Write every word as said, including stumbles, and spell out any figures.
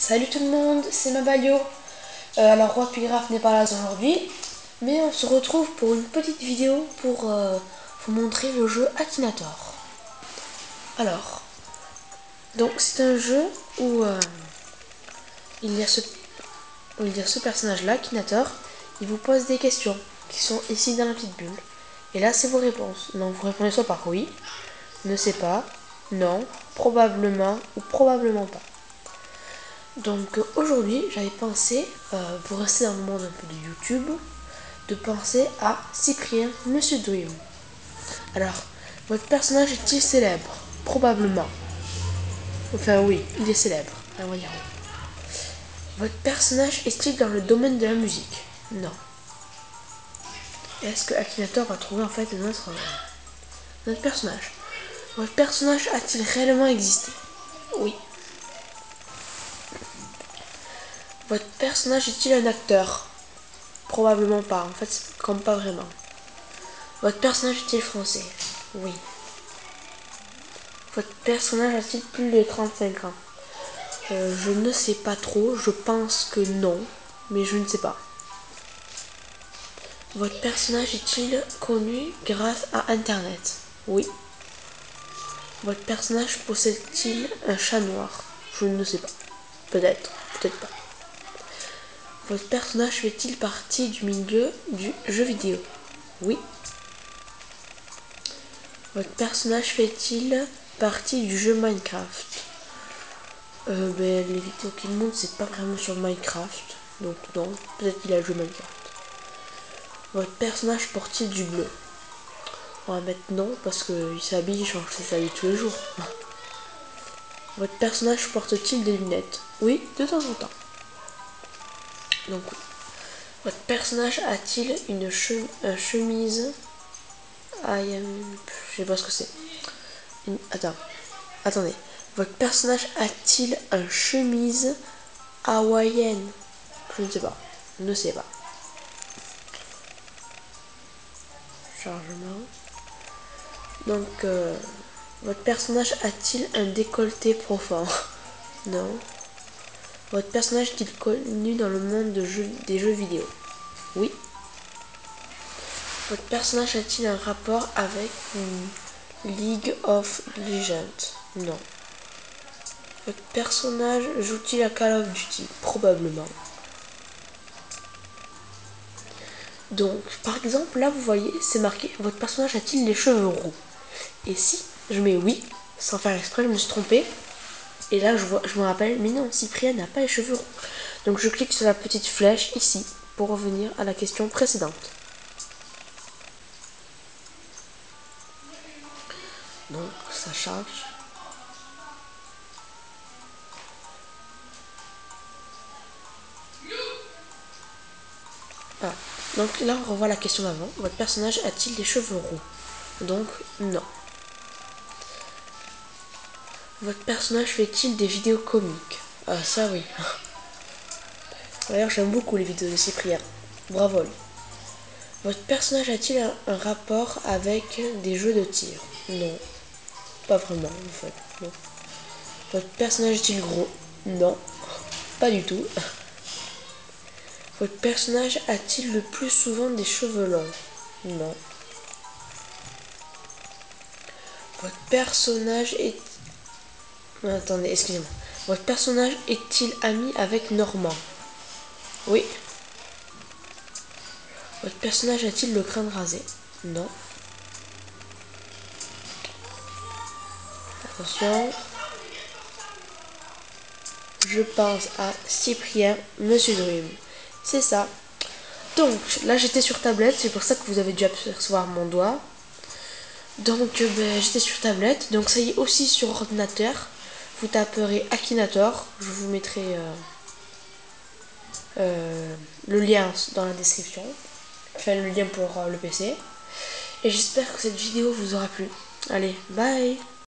Salut tout le monde, c'est Mabalio. Euh, alors Roi Pigraph n'est pas là aujourd'hui, mais on se retrouve pour une petite vidéo pour euh, vous montrer le jeu Akinator. Alors, donc c'est un jeu où euh, il y a ce, où il y a ce personnage-là, Akinator. Il vous pose des questions qui sont ici dans la petite bulle. Et là, c'est vos réponses. Donc vous répondez soit par oui, ne sais pas, non, probablement ou probablement pas. Donc aujourd'hui, j'avais pensé, euh, pour rester dans le monde un peu de YouTube, de penser à Cyprien, Monsieur Dream. Alors, votre personnage est-il célèbre? Probablement. Enfin oui, il est célèbre. On va dire oui. Votre personnage est-il dans le domaine de la musique? Non. Est-ce que Akinator va trouver en fait notre, euh, notre personnage? Votre personnage a-t-il réellement existé? Oui. Votre personnage est-il un acteur? Probablement pas, en fait, comme pas vraiment. Votre personnage est-il français? Oui. Votre personnage a-t-il plus de trente-cinq ans? euh, Je ne sais pas trop, je pense que non, mais je ne sais pas. Votre personnage est-il connu grâce à Internet? Oui. Votre personnage possède-t-il un chat noir? Je ne sais pas. Peut-être, peut-être pas. Votre personnage fait-il partie du milieu du jeu vidéo? Oui. Votre personnage fait-il partie du jeu Minecraft? euh, ben, Les vidéos qu'il montre, c'est pas vraiment sur Minecraft. Donc non, peut-être qu'il a joué Minecraft. Votre personnage porte-t-il du bleu? On va mettre non, parce qu'il s'habille, il change ses habits tous les jours. Votre personnage porte-t-il des lunettes? Oui, de temps en temps. Donc oui. Votre personnage a-t-il une che euh, chemise I am... Je sais pas ce que c'est. Une... Attends. Attendez. Votre personnage a-t-il une chemise hawaïenne? Je ne sais pas. Je ne sais pas. Chargement. Donc, euh, votre personnage a-t-il un décolleté profond? Non. Votre personnage est-il connu dans le monde de jeux, des jeux vidéo? Oui. Votre personnage a-t-il un rapport avec une League of Legends? Non. Votre personnage joue-t-il à Call of Duty? Probablement. Donc, par exemple, là, vous voyez, c'est marqué, votre personnage a-t-il les cheveux roux? Et si je mets oui, sans faire exprès, je me suis trompée. Et là, je, vois, je me rappelle, mais non, Cyprien n'a pas les cheveux roux. Donc, je clique sur la petite flèche ici pour revenir à la question précédente. Donc, ça charge. Ah. Donc là, on revoit la question d'avant. Votre personnage a-t-il des cheveux roux? Donc, non. Votre personnage fait-il des vidéos comiques? Ah, ça oui. D'ailleurs, j'aime beaucoup les vidéos de Cyprien. Bravo lui. Votre personnage a-t-il un, un rapport avec des jeux de tir? Non. Pas vraiment, en fait. Non. Votre personnage est-il gros? Non. Pas du tout. Votre personnage a-t-il le plus souvent des cheveux longs? Non. Votre personnage est... Attendez, excusez-moi. Votre personnage est-il ami avec Normand? Oui. Votre personnage a-t-il le crâne rasé? Non. Attention. Je pense à Cyprien, Monsieur Dream. C'est ça. Donc, là j'étais sur tablette, c'est pour ça que vous avez dû apercevoir mon doigt. Donc, euh, ben, j'étais sur tablette. Donc, ça y est aussi sur ordinateur. Vous taperez Akinator. Je vous mettrai euh, euh, le lien dans la description. Enfin, le lien pour euh, le P C. Et j'espère que cette vidéo vous aura plu. Allez, bye!